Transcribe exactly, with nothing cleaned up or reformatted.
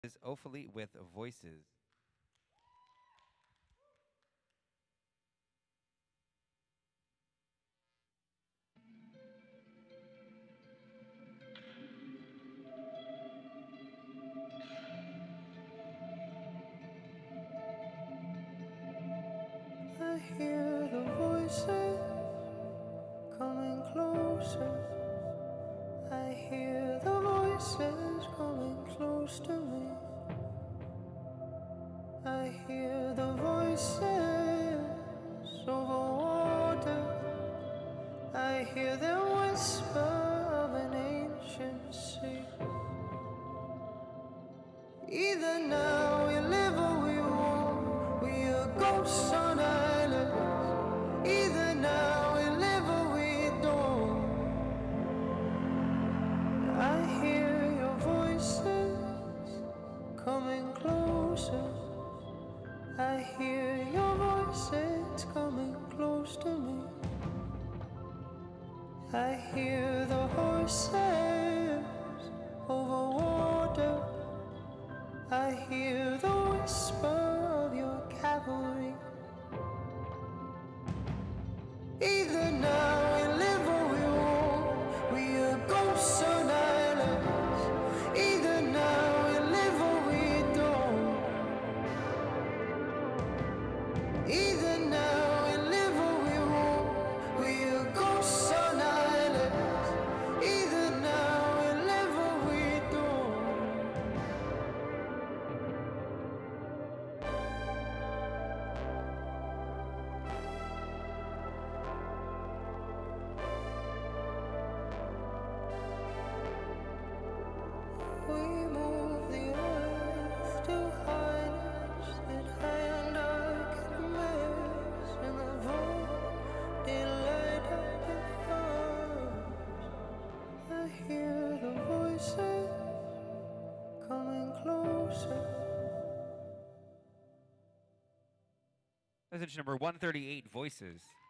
is Ophélie with Voices. I hear the voices coming closer. I hear the voices coming close to me. I hear the voices over water. I hear the whisper of an ancient sea. Either now we live or we won't. We are ghosts on islands. Either now we live or we don't. I hear your voices coming closer. I hear your voices coming close to me. I hear the horses over water. I hear the whisper of your cavalry. Either now we live or we won't. We are ghosts on islands. Either now we live or we don't. Either now we live or we won't. We are ghosts on islands. Either now we live or we don't. We move the earth to heights that hand our commerce in the vault, daylight up before. I hear the voices coming closer. Message number one thirty-eight, Voices.